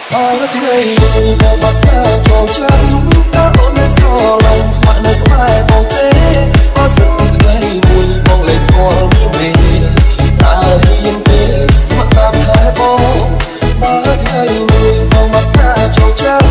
Ởថ្ងៃមួយដែលបាត់ការចូលចិត្តតើអូននៅស្រឡាញ់ស្ម័គ្រនៅក្បែរបងទេបើសិនថ្ងៃមួយបងលែងស្គាល់មានទេតើហ៊ានទេស្ម័គ្រតាមថែបងបើថ្ងៃមួយបងបាត់ការចូលចិត្ត